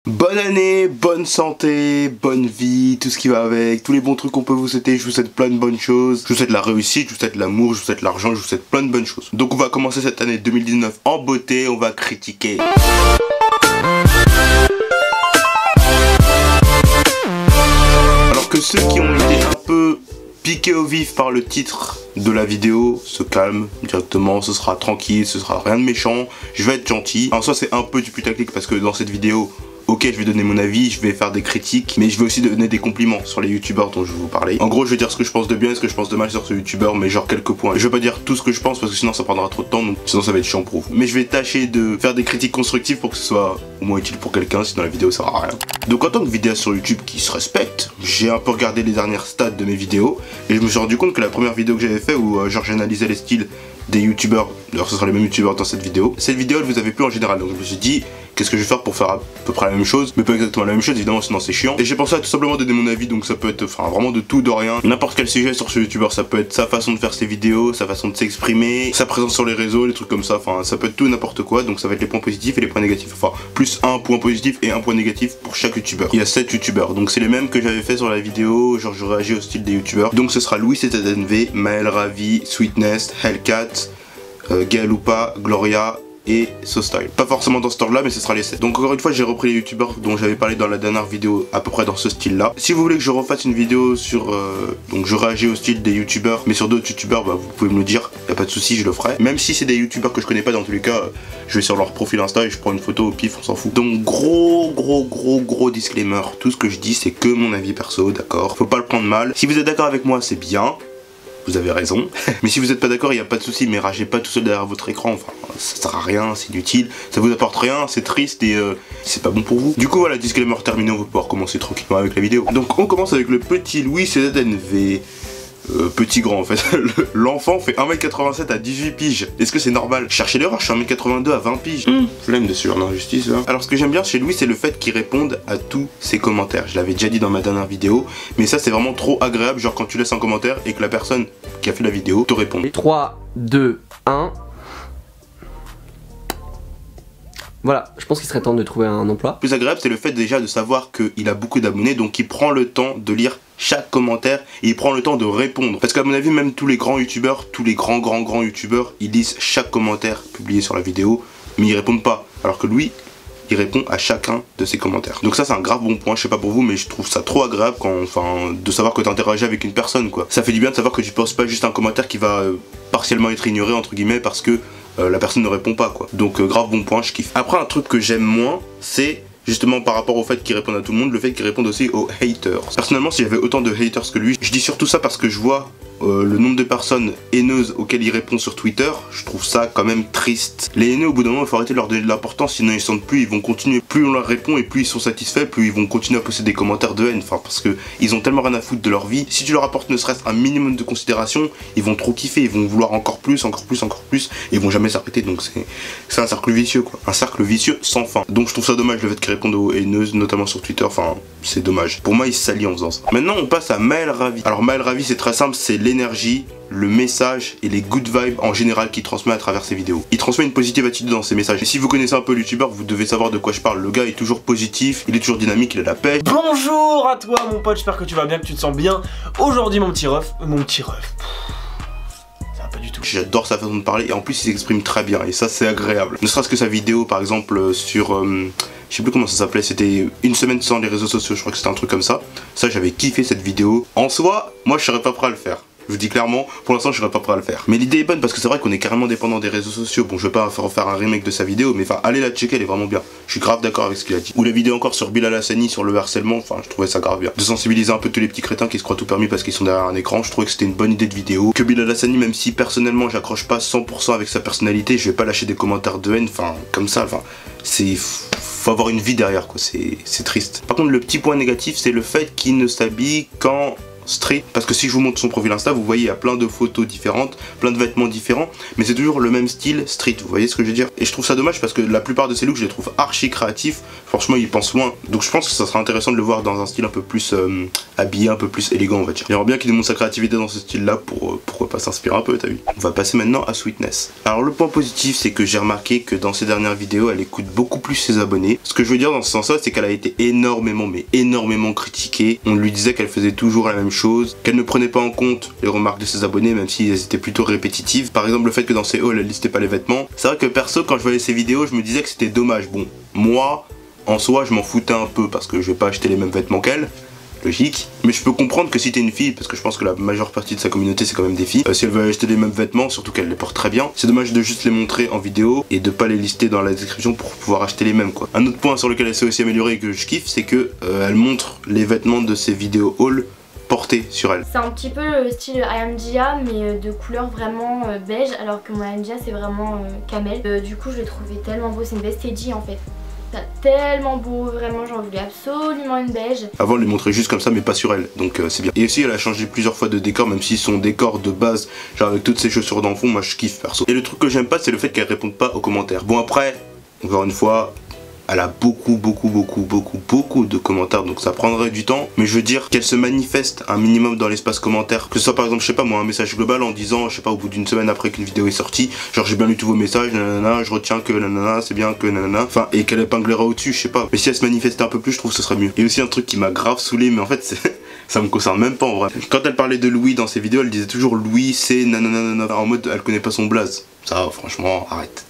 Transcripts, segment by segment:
Bonne année, bonne santé, bonne vie, tout ce qui va avec, tous les bons trucs qu'on peut vous souhaiter, je vous souhaite plein de bonnes choses, je vous souhaite la réussite, je vous souhaite l'amour, je vous souhaite l'argent, je vous souhaite plein de bonnes choses. Donc on va commencer cette année 2019 en beauté, on va critiquer. Alors que ceux qui ont été un peu piqués au vif par le titre de la vidéo se calment directement, ce sera tranquille, ce sera rien de méchant, je vais être gentil. En soi c'est un peu du putaclic parce que dans cette vidéo, ok, je vais donner mon avis, je vais faire des critiques, mais je vais aussi donner des compliments sur les youtubeurs dont je vais vous parler. En gros, je vais dire ce que je pense de bien et ce que je pense de mal sur ce youtubeur, mais genre quelques points. Je vais pas dire tout ce que je pense parce que sinon ça prendra trop de temps, donc sinon ça va être chiant pour vous. Mais je vais tâcher de faire des critiques constructives pour que ce soit au moins utile pour quelqu'un, sinon la vidéo sert à rien. Donc en tant que vidéaste sur YouTube qui se respecte, j'ai un peu regardé les dernières stats de mes vidéos et je me suis rendu compte que la première vidéo que j'avais fait où genre j'analysais les styles des youtubeurs, d'ailleurs ce sera les mêmes youtubeurs dans cette vidéo elle vous avait plu en général, donc je me suis dit qu'est-ce que je vais faire pour faire à peu près la même chose, mais pas exactement la même chose évidemment sinon c'est chiant, et j'ai pensé à tout simplement donner mon avis, donc ça peut être enfin vraiment de tout, de rien, n'importe quel sujet sur ce youtubeur, ça peut être sa façon de faire ses vidéos, sa façon de s'exprimer, sa présence sur les réseaux, les trucs comme ça, enfin ça peut être tout et n'importe quoi, donc ça va être les points positifs et les points négatifs, enfin plus un point positif et un point négatif pour chaque youtubeur. Il y a 7 youtubeurs, donc c'est les mêmes que j'avais fait sur la vidéo, genre je réagis au style des youtubeurs, donc ce sera Louis ZNV, Maël Ravi, Sweetness, Hellcat, Galupa, Gloria et SoStyle. Pas forcément dans ce ordre là, mais ce sera les 7. Donc encore une fois j'ai repris les youtubeurs dont j'avais parlé dans la dernière vidéo à peu près dans ce style là. Si vous voulez que je refasse une vidéo sur donc je réagis au style des youtubeurs mais sur d'autres youtubeurs, bah vous pouvez me le dire, y a pas de souci, je le ferai. Même si c'est des youtubeurs que je connais pas, dans tous les cas je vais sur leur profil Insta et je prends une photo au pif, on s'en fout. Donc gros disclaimer, tout ce que je dis c'est que mon avis perso, d'accord, faut pas le prendre mal. Si vous êtes d'accord avec moi c'est bien, vous avez raison, mais si vous n'êtes pas d'accord, il n'y a pas de souci, mais ragez pas tout seul derrière votre écran, enfin, ça sert à rien, c'est inutile, ça vous apporte rien, c'est triste et c'est pas bon pour vous. Du coup voilà, disclaimer terminé, on va pouvoir commencer tranquillement avec la vidéo. Donc on commence avec le petit Louis ZNV. Petit grand en fait, l'enfant fait 1m87 à 18 piges. Est-ce que c'est normal? Cherchez l'erreur, je suis 1m82 à 20 piges. Flemme de sur l'injustice là. Alors ce que j'aime bien chez Louis c'est le fait qu'il réponde à tous ses commentaires. Je l'avais déjà dit dans ma dernière vidéo, mais ça c'est vraiment trop agréable, genre quand tu laisses un commentaire et que la personne qui a fait la vidéo te répond. 3, 2, 1. Voilà, je pense qu'il serait temps de trouver un emploi. Le plus agréable c'est le fait déjà de savoir qu'il a beaucoup d'abonnés, donc il prend le temps de lire chaque commentaire et il prend le temps de répondre. Parce qu'à mon avis même tous les grands youtubeurs, tous les grands youtubeurs, ils lisent chaque commentaire publié sur la vidéo, mais ils répondent pas. Alors que lui, il répond à chacun de ses commentaires. Donc ça c'est un grave bon point, je sais pas pour vous, mais je trouve ça trop agréable quand, enfin, de savoir que tu interagis avec une personne quoi. Ça fait du bien de savoir que tu poses pas juste un commentaire qui va partiellement être ignoré entre guillemets parce que la personne ne répond pas quoi. Donc grave bon point, je kiffe. Après un truc que j'aime moins, c'est justement par rapport au fait qu'il réponde à tout le monde, le fait qu'il réponde aussi aux haters. Personnellement si j'avais autant de haters que lui, je dis surtout ça parce que je vois le nombre de personnes haineuses auxquelles il répond sur Twitter, je trouve ça quand même triste. Les haineux au bout d'un moment il faut arrêter de leur donner de l'importance, sinon ils sentent plus, ils vont continuer, plus on leur répond et plus ils sont satisfaits, plus ils vont continuer à poster des commentaires de haine, enfin parce que ils ont tellement rien à foutre de leur vie. Si tu leur apportes ne serait-ce un minimum de considération, ils vont trop kiffer, ils vont vouloir encore plus, et ils vont jamais s'arrêter, donc c'est un cercle vicieux quoi, un cercle vicieux sans fin. Donc je trouve ça dommage le fait qu'ils répondent aux haineuses, notamment sur Twitter, enfin c'est dommage. Pour moi il s'allie en faisant ça. Maintenant on passe à Maël Ravi. Alors Maël Ravi c'est très simple, c'est l'énergie, le message et les good vibes en général qu'il transmet à travers ses vidéos. Il transmet une positive attitude dans ses messages. Et si vous connaissez un peu le youtubeur, vous devez savoir de quoi je parle. Le gars est toujours positif, il est toujours dynamique, il a la paix. Bonjour à toi mon pote, j'espère que tu vas bien, que tu te sens bien. Aujourd'hui mon petit ref, ça va pas du tout. J'adore sa façon de parler et en plus il s'exprime très bien et ça c'est agréable. Ne serait-ce que sa vidéo par exemple sur... je sais plus comment ça s'appelait, c'était une semaine sans les réseaux sociaux, je crois que c'était un truc comme ça. Ça j'avais kiffé cette vidéo. En soi, moi je serais pas prêt à le faire. Je vous dis clairement, pour l'instant je serais pas prêt à le faire. Mais l'idée est bonne parce que c'est vrai qu'on est carrément dépendant des réseaux sociaux. Bon je vais pas refaire un remake de sa vidéo, mais enfin allez la checker, elle est vraiment bien. Je suis grave d'accord avec ce qu'il a dit. Ou la vidéo encore sur Bilal Hassani sur le harcèlement, enfin je trouvais ça grave bien. De sensibiliser un peu tous les petits crétins qui se croient tout permis parce qu'ils sont derrière un écran, je trouvais que c'était une bonne idée de vidéo. Que Bilal Hassani, même si personnellement j'accroche pas 100% avec sa personnalité, je vais pas lâcher des commentaires de haine, enfin comme ça, enfin c'est... faut avoir une vie derrière quoi, c'est triste. Par contre le petit point négatif c'est le fait qu'il ne s'habille qu'en street. Parce que si je vous montre son profil Insta, vous voyez, il y a plein de photos différentes, plein de vêtements différents, mais c'est toujours le même style street, vous voyez ce que je veux dire? Et je trouve ça dommage parce que la plupart de ses looks, je les trouve archi créatifs. Franchement, il pense loin. Donc je pense que ça sera intéressant de le voir dans un style un peu plus habillé, un peu plus élégant, on va dire. J'aimerais bien qu'il démontre sa créativité dans ce style-là pour pourquoi pas s'inspirer un peu, t'as vu? On va passer maintenant à Sweetness. Alors le point positif, c'est que j'ai remarqué que dans ses dernières vidéos, elle écoute beaucoup plus ses abonnés. Ce que je veux dire dans ce sens-là, c'est qu'elle a été énormément, mais énormément critiquée. On lui disait qu'elle faisait toujours la même chose, qu'elle ne prenait pas en compte les remarques de ses abonnés, même si elles étaient plutôt répétitives. Par exemple, le fait que dans ses hauls, elle listait pas les vêtements. C'est vrai que perso, quand je voyais ses vidéos, je me disais que c'était dommage. Bon, moi, en soi, je m'en foutais un peu parce que je vais pas acheter les mêmes vêtements qu'elle. Logique, mais je peux comprendre que si t'es une fille, parce que je pense que la majeure partie de sa communauté c'est quand même des filles, si elle veut acheter les mêmes vêtements, surtout qu'elle les porte très bien, c'est dommage de juste les montrer en vidéo et de pas les lister dans la description pour pouvoir acheter les mêmes quoi. Un autre point sur lequel elle s'est aussi améliorée et que je kiffe, c'est que elle montre les vêtements de ses vidéos haul portés sur elle. C'est un petit peu le style Ayamdia mais de couleur vraiment beige, alors que mon Ayamdia c'est vraiment camel. Du coup je l'ai trouvé tellement beau, c'est une veste Teddy en fait. C'est tellement beau, vraiment j'en voulais absolument une beige. Avant elle les montrait juste comme ça mais pas sur elle, donc c'est bien. Et aussi elle a changé plusieurs fois de décor, même si son décor de base, genre avec toutes ses chaussures dans le fond, moi je kiffe perso. Et le truc que j'aime pas, c'est le fait qu'elle réponde pas aux commentaires. Bon après, encore une fois, elle a beaucoup de commentaires, donc ça prendrait du temps, mais je veux dire qu'elle se manifeste un minimum dans l'espace commentaire, que ce soit par exemple, je sais pas moi, un message global en disant, je sais pas, au bout d'une semaine après qu'une vidéo est sortie, genre j'ai bien lu tous vos messages, nanana, je retiens que nanana, c'est bien que nanana, enfin, et qu'elle épinglera au-dessus, je sais pas, mais si elle se manifestait un peu plus, je trouve que ce serait mieux. Et aussi un truc qui m'a grave saoulé, mais en fait ça me concerne même pas en vrai. Quand elle parlait de Louis dans ses vidéos, elle disait toujours Louis c'est nanana, en mode elle connaît pas son blaze. Ça franchement, arrête.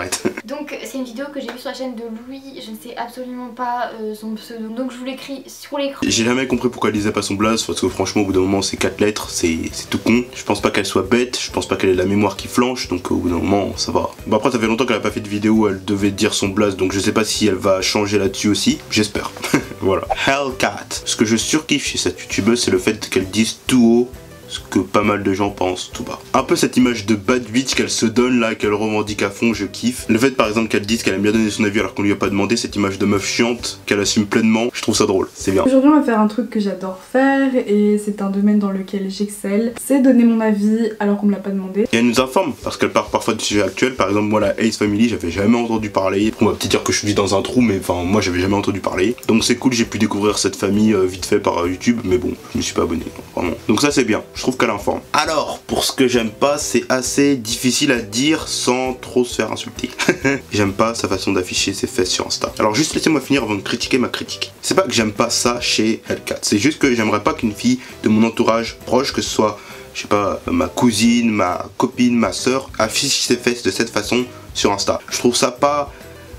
Donc c'est une vidéo que j'ai vue sur la chaîne de Louis, je ne sais absolument pas son pseudo, donc je vous l'écris sur l'écran. J'ai jamais compris pourquoi elle disait pas son blaze, parce que franchement au bout d'un moment c'est 4 lettres, c'est tout con. Je pense pas qu'elle soit bête, je pense pas qu'elle ait la mémoire qui flanche, donc au bout d'un moment ça va. Bon après ça fait longtemps qu'elle a pas fait de vidéo où elle devait dire son blaze, donc je sais pas si elle va changer là-dessus aussi, j'espère. Voilà. Hellcat. Ce que je surkiffe chez cette youtubeuse, c'est le fait qu'elle dise tout haut ce que pas mal de gens pensent tout bas. Un peu cette image de bad bitch qu'elle se donne là, qu'elle revendique à fond, je kiffe. Le fait par exemple qu'elle dise qu'elle aime bien donner son avis alors qu'on lui a pas demandé, cette image de meuf chiante qu'elle assume pleinement, je trouve ça drôle, c'est bien. Aujourd'hui on va faire un truc que j'adore faire et c'est un domaine dans lequel j'excelle, c'est donner mon avis alors qu'on me l'a pas demandé. Et elle nous informe parce qu'elle parle parfois du sujet actuel, par exemple moi la Ace Family j'avais jamais entendu parler, on va peut-être dire que je vis dans un trou mais enfin moi j'avais jamais entendu parler, donc c'est cool, j'ai pu découvrir cette famille vite fait par YouTube, mais bon je me suis pas abonné vraiment, donc ça c'est bien, je trouve qu'elle informe. Alors, pour ce que j'aime pas, c'est assez difficile à dire sans trop se faire insulter. J'aime pas sa façon d'afficher ses fesses sur Insta. Alors juste laissez-moi finir avant de critiquer ma critique. C'est pas que j'aime pas ça chez Hellcat, c'est juste que j'aimerais pas qu'une fille de mon entourage proche, que ce soit, je sais pas, ma cousine, ma copine, ma soeur, affiche ses fesses de cette façon sur Insta. Je trouve ça pas...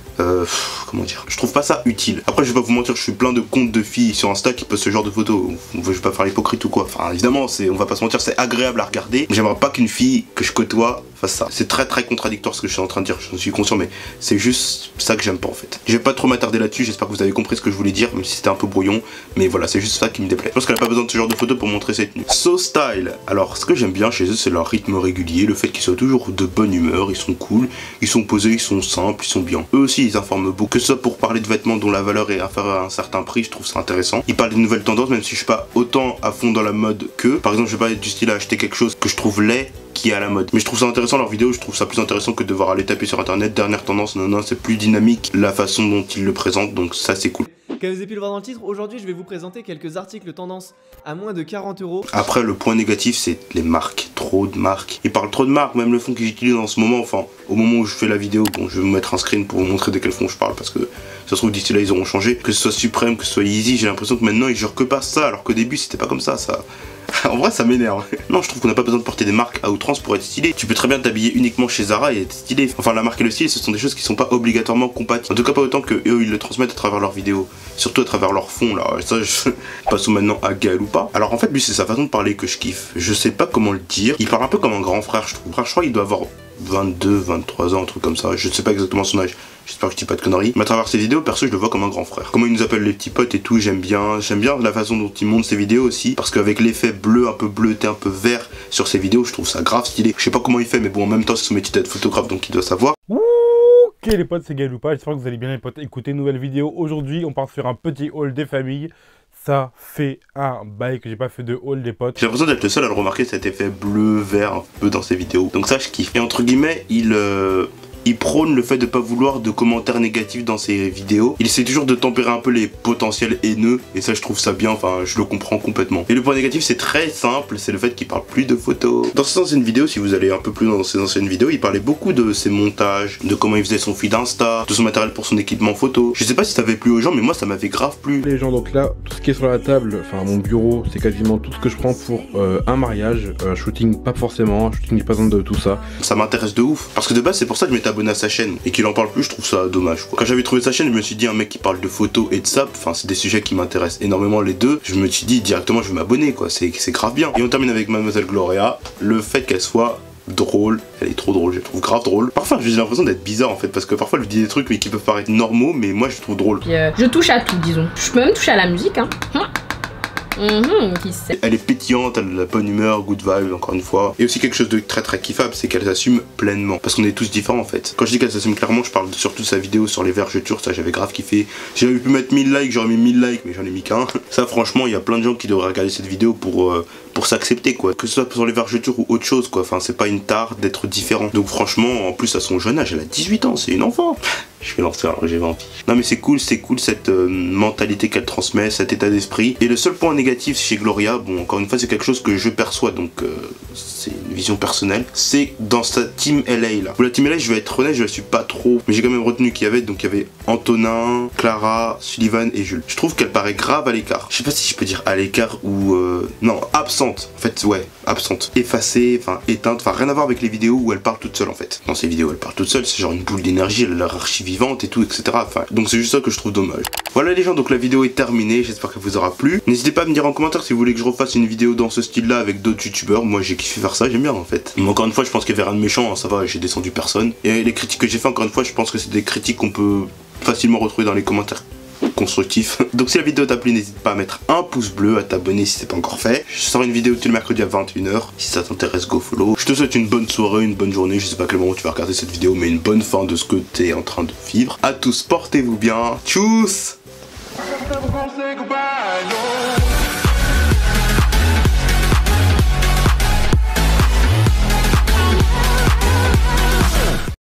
comment dire, je trouve pas ça utile. Après je vais pas vous mentir, je suis plein de comptes de filles sur Insta qui postent ce genre de photos. Je vais pas faire l'hypocrite ou quoi, enfin évidemment on va pas se mentir, c'est agréable à regarder, mais j'aimerais pas qu'une fille que je côtoie fasse ça. C'est très contradictoire ce que je suis en train de dire, je suis conscient, mais c'est juste ça que j'aime pas en fait. Je vais pas trop m'attarder là-dessus, j'espère que vous avez compris ce que je voulais dire, même si c'était un peu brouillon, mais voilà, c'est juste ça qui me déplaît. Je pense qu'elle a pas besoin de ce genre de photos pour montrer ses tenues. So Style, alors ce que j'aime bien chez eux, c'est leur rythme régulier, le fait qu'ils soient toujours de bonne humeur, ils sont cool, ils sont posés, ils sont simples, ils sont bien. Eux aussi ils informent beaucoup, que ce soit pour parler de vêtements dont la valeur est inférieure à un certain prix, je trouve ça intéressant. Ils parlent des nouvelles tendances, même si je suis pas autant à fond dans la mode qu'eux. Par exemple je vais pas être du style à acheter quelque chose que je trouve laid qui est à la mode, mais je trouve ça intéressant leur vidéo, je trouve ça plus intéressant que de devoir aller taper sur internet dernière tendance, non c'est plus dynamique la façon dont ils le présentent, donc ça c'est cool. Comme vous avez pu le voir dans le titre, aujourd'hui je vais vous présenter quelques articles tendance à moins de 40 €. Après le point négatif c'est les marques, trop de marques. Ils parlent trop de marques, même le fond que j'utilise en ce moment, enfin au moment où je fais la vidéo, bon je vais vous mettre un screen pour vous montrer de quel fond je parle parce que ça se trouve d'ici là ils auront changé. Que ce soit Supreme, que ce soit Yeezy, j'ai l'impression que maintenant ils jurent que pas ça alors qu'au début c'était pas comme ça. En vrai ça m'énerve. Non je trouve qu'on n'a pas besoin de porter des marques à outrance pour être stylé. Tu peux très bien t'habiller uniquement chez Zara et être stylé. Enfin la marque et le style ce sont des choses qui sont pas obligatoirement compatibles. En tout cas pas autant que eux ils le transmettent à travers leurs vidéos. Surtout à travers leur fond là. Ça je passe maintenant à Gaël ou pas. Alors en fait lui c'est sa façon de parler que je kiffe. Je sais pas comment le dire. Il parle un peu comme un grand frère je trouve. Je crois qu'il doit avoir 22, 23 ans, un truc comme ça. Je sais pas exactement son âge. J'espère que je dis pas de conneries. Mais à travers ses vidéos, perso, je le vois comme un grand frère. Comment il nous appelle les petits potes et tout, j'aime bien. J'aime bien la façon dont il monte ses vidéos aussi. Parce qu'avec l'effet bleu, un peu bleuté, un peu vert sur ses vidéos, je trouve ça grave stylé. Je sais pas comment il fait, mais bon, en même temps, c'est son métier d'être photographe, donc il doit savoir. Ok les potes, c'est Gaël ou pas, j'espère que vous allez bien les potes. Écoutez, nouvelle vidéo. Aujourd'hui, on part sur un petit haul des familles. Ça fait un bail que j'ai pas fait de haul, les potes. J'ai l'impression d'être le seul à le remarquer, cet effet bleu-vert un peu dans ses vidéos. Donc ça, je kiffe. Et entre guillemets, il prône le fait de pas vouloir de commentaires négatifs dans ses vidéos. Il essaie toujours de tempérer un peu les potentiels haineux, et ça je trouve ça bien, enfin je le comprends complètement. Et le point négatif c'est très simple, c'est le fait qu'il parle plus de photos. Dans ses anciennes vidéos, si vous allez un peu plus dans ses anciennes vidéos, il parlait beaucoup de ses montages, de comment il faisait son feed Insta, de son matériel pour son équipement photo. Je sais pas si ça avait plu aux gens, mais moi ça m'avait grave plu. Les gens, donc là, tout ce qui est sur la table, enfin mon bureau, c'est quasiment tout ce que je prends pour un mariage. Shooting pas forcément, shooting j'ai pas besoin de tout ça. Ça m'intéresse de ouf, parce que de base c'est pour ça que je m'étais abonné à sa chaîne, et qu'il en parle plus, je trouve ça dommage quoi. Quand j'avais trouvé sa chaîne, je me suis dit un mec qui parle de photos et de ça, enfin c'est des sujets qui m'intéressent énormément les deux, je me suis dit directement je vais m'abonner quoi, c'est grave bien. Et on termine avec Mademoiselle Gloria, le fait qu'elle soit drôle, elle est trop drôle, je la trouve grave drôle. Parfois j'ai l'impression d'être bizarre en fait, parce que parfois elle dit des trucs mais qui peuvent paraître normaux, mais moi je trouve drôle. Puis, je touche à tout, disons. Je peux même toucher à la musique, hein. Qui sait. Elle est pétillante, elle a de la bonne humeur, good vibe encore une fois. Et aussi quelque chose de très très kiffable, c'est qu'elle s'assume pleinement. Parce qu'on est tous différents en fait. Quand je dis qu'elle s'assume clairement, je parle surtout de sa vidéo sur les vergetures, ça j'avais grave kiffé. Si j'avais pu mettre 1000 likes, j'aurais mis 1000 likes, mais j'en ai mis qu'un. Ça franchement, il y a plein de gens qui devraient regarder cette vidéo pour s'accepter quoi. Que ce soit sur les vergetures ou autre chose quoi. Enfin c'est pas une tare d'être différent. Donc franchement, en plus à son jeune âge, elle a 18 ans, c'est une enfant. Je vais lancer un, j'ai envie. Non mais c'est cool cette mentalité qu'elle transmet, cet état d'esprit. Et le seul point négatif chez Gloria, bon encore une fois c'est quelque chose que je perçois, donc c'est une vision personnelle, c'est dans sa team LA là. Pour la team LA, je vais être honnête, je la suis pas trop, mais j'ai quand même retenu qu'il y avait, donc il y avait Antonin, Clara, Sullivan et Jules. Je trouve qu'elle paraît grave à l'écart. Je sais pas si je peux dire à l'écart ou non, absente. En fait ouais, absente, effacée, enfin éteinte, enfin rien à voir avec les vidéos où elle parle toute seule en fait. Dans ces vidéos elle parle toute seule, c'est genre une boule d'énergie, elle a l'air archi vivante et tout, etc. Enfin, donc c'est juste ça que je trouve dommage. Voilà les gens, donc la vidéo est terminée, j'espère qu'elle vous aura plu. N'hésitez pas à me dire en commentaire si vous voulez que je refasse une vidéo dans ce style là avec d'autres youtubeurs. Moi j'ai kiffé faire ça, j'aime bien en fait. Mais encore une fois je pense qu'il y avait rien de méchant, hein, ça va, j'ai descendu personne. Et les critiques que j'ai fait, encore une fois, je pense que c'est des critiques qu'on peut facilement retrouver dans les commentaires constructif. Donc si la vidéo t'a plu, n'hésite pas à mettre un pouce bleu, à t'abonner si c'est pas encore fait. Je sors une vidéo tous les mercredis à 21h. Si ça t'intéresse, go follow. Je te souhaite une bonne soirée, une bonne journée. Je sais pas à quel moment tu vas regarder cette vidéo, mais une bonne fin de ce que t'es en train de vivre. À tous, portez-vous bien. Tchuss.